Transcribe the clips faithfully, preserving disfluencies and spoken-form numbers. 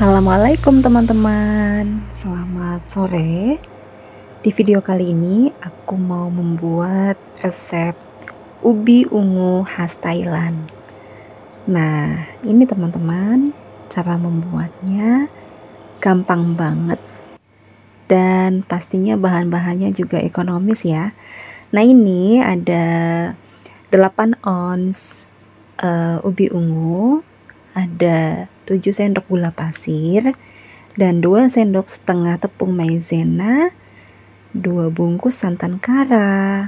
Assalamualaikum teman-teman, selamat sore. Di video kali ini aku mau membuat resep ubi ungu khas Thailand. Nah, ini teman-teman, cara membuatnya gampang banget dan pastinya bahan-bahannya juga ekonomis ya. Nah, ini ada delapan ons uh, ubi ungu, ada tujuh sendok gula pasir dan dua sendok setengah tepung maizena, dua bungkus santan kara.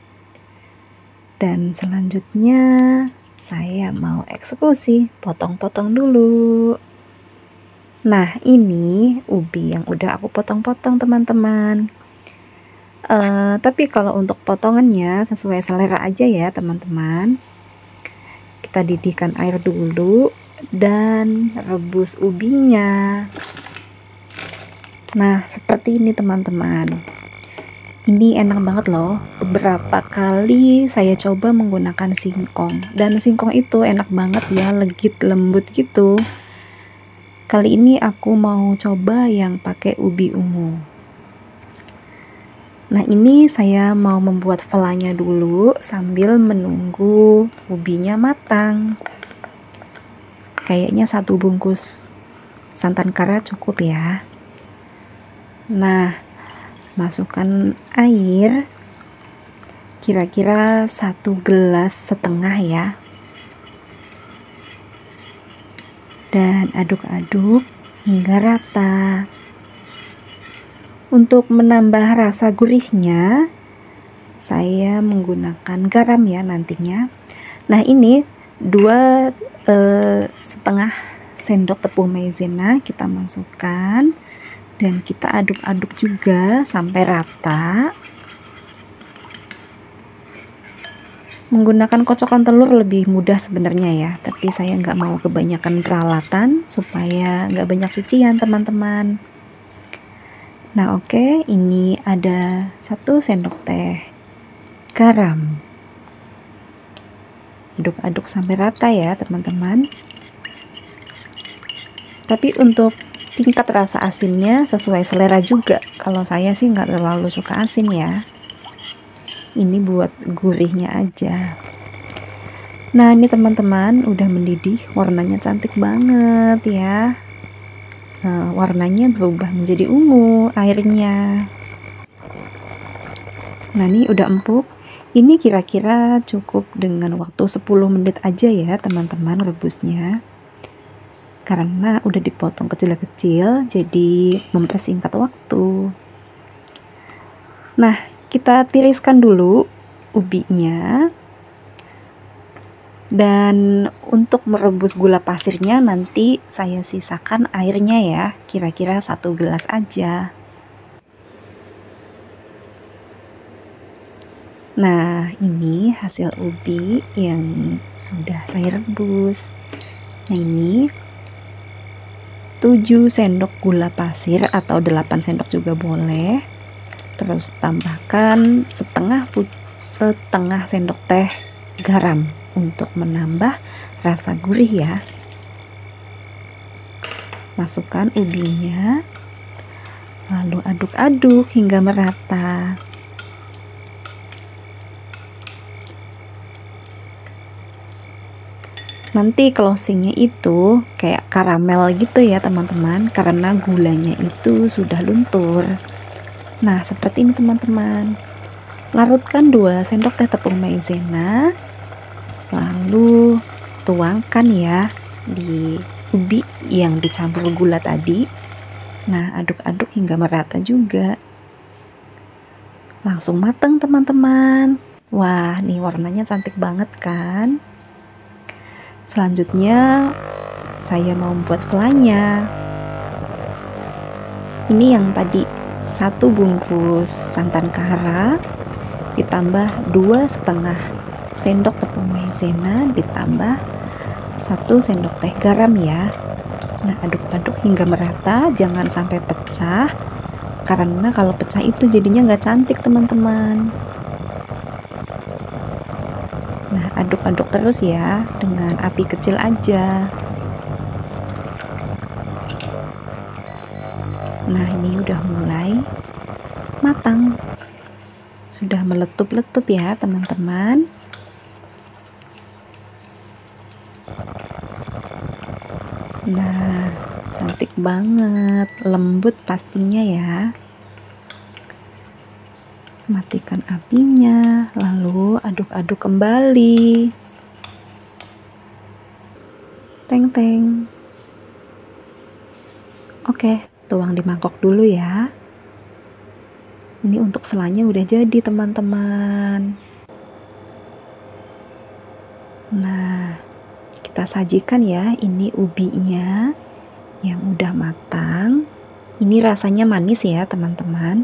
Dan selanjutnya saya mau eksekusi, potong-potong dulu. Nah, ini ubi yang udah aku potong-potong teman-teman. Uh, tapi kalau untuk potongannya sesuai selera aja ya teman-teman. Kita didihkan air dulu dan rebus ubinya. Nah, seperti ini teman-teman. Ini enak banget loh. Beberapa kali saya coba menggunakan singkong, dan singkong itu enak banget ya, legit lembut gitu. Kali ini aku mau coba yang pakai ubi ungu. Nah, ini saya mau membuat velanya dulu sambil menunggu ubinya matang. Kayaknya satu bungkus santan kara cukup ya. Nah, masukkan air kira-kira satu gelas setengah ya. Dan aduk-aduk hingga rata. Untuk menambah rasa gurihnya, saya menggunakan garam ya nantinya. Nah, ini dua eh, setengah sendok tepung maizena kita masukkan dan kita aduk-aduk juga sampai rata. Menggunakan kocokan telur lebih mudah sebenarnya ya, tapi saya nggak mau kebanyakan peralatan supaya nggak banyak cucian teman-teman. Nah, oke, okay, ini ada satu sendok teh garam. Aduk-aduk sampai rata ya teman-teman. Tapi untuk tingkat rasa asinnya sesuai selera juga. Kalau saya sih nggak terlalu suka asin ya. Ini buat gurihnya aja. Nah, ini teman-teman udah mendidih, warnanya cantik banget ya. Uh, warnanya berubah menjadi ungu airnya. Nah, ini udah empuk. Ini kira-kira cukup dengan waktu sepuluh menit aja ya teman-teman rebusnya, karena udah dipotong kecil-kecil jadi mempersingkat waktu. Nah, kita tiriskan dulu ubinya. Dan untuk merebus gula pasirnya nanti saya sisakan airnya ya, kira-kira satu gelas aja. Nah, ini hasil ubi yang sudah saya rebus. Nah, ini tujuh sendok gula pasir atau delapan sendok juga boleh. Terus tambahkan setengah setengah sendok teh garam untuk menambah rasa gurih ya. Masukkan ubinya, lalu aduk-aduk hingga merata. Nanti closingnya itu kayak karamel gitu ya teman-teman, karena gulanya itu sudah luntur. Nah, seperti ini teman-teman. Larutkan dua sendok teh tepung maizena, lalu tuangkan ya di ubi yang dicampur gula tadi. Nah, aduk-aduk hingga merata juga. Langsung matang teman-teman. Wah, nih warnanya cantik banget kan. Selanjutnya saya mau buat velanya. Ini yang tadi satu bungkus santan kara ditambah dua setengah sendok tepung maizena ditambah satu sendok teh garam ya. Nah, aduk-aduk hingga merata, jangan sampai pecah, karena kalau pecah itu jadinya nggak cantik teman-teman. Nah, aduk-aduk terus ya dengan api kecil aja. Nah, ini udah mulai matang, sudah meletup-letup ya teman-teman. Nah, cantik banget, lembut pastinya ya. Matikan apinya, lalu aduk-aduk kembali. Teng teng. Oke, tuang di mangkok dulu ya. Ini untuk flannya udah jadi teman-teman. Nah, kita sajikan ya, ini ubinya yang udah matang. Ini rasanya manis ya teman-teman.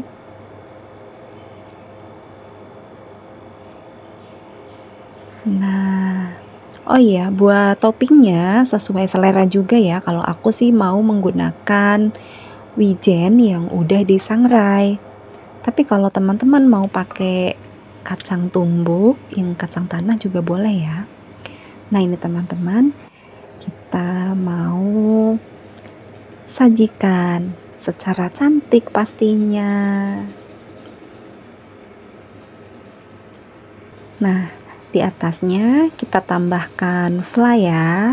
Nah, oh iya, buat toppingnya sesuai selera juga ya. Kalau aku sih mau menggunakan wijen yang udah disangrai. Tapi kalau teman-teman mau pakai kacang tumbuk, yang kacang tanah juga boleh ya. Nah, ini teman-teman, kita mau sajikan secara cantik pastinya. Nah, di atasnya kita tambahkan fly ya.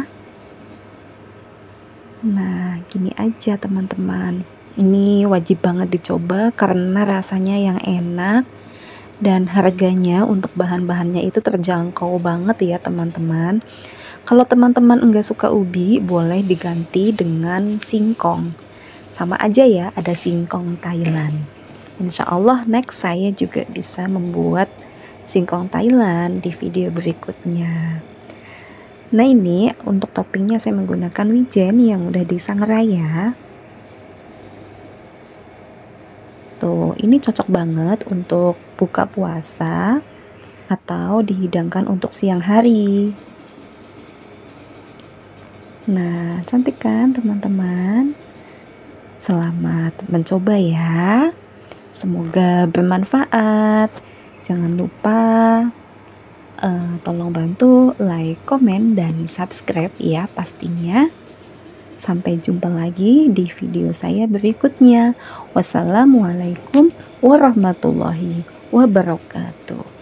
Nah, gini aja teman-teman. Ini wajib banget dicoba karena rasanya yang enak dan harganya untuk bahan-bahannya itu terjangkau banget ya teman-teman. Kalau teman-teman enggak suka ubi, boleh diganti dengan singkong. Sama aja ya, ada singkong Thailand. Insya Allah next saya juga bisa membuat singkong Thailand di video berikutnya. Nah, ini untuk toppingnya saya menggunakan wijen yang udah disangrai ya. Tuh, ini cocok banget untuk buka puasa atau dihidangkan untuk siang hari. Nah, cantik kan teman-teman? Selamat mencoba ya. Semoga bermanfaat. Jangan lupa uh, tolong bantu like, komen, dan subscribe ya pastinya. Sampai jumpa lagi di video saya berikutnya. Wassalamualaikum warahmatullahi wabarakatuh.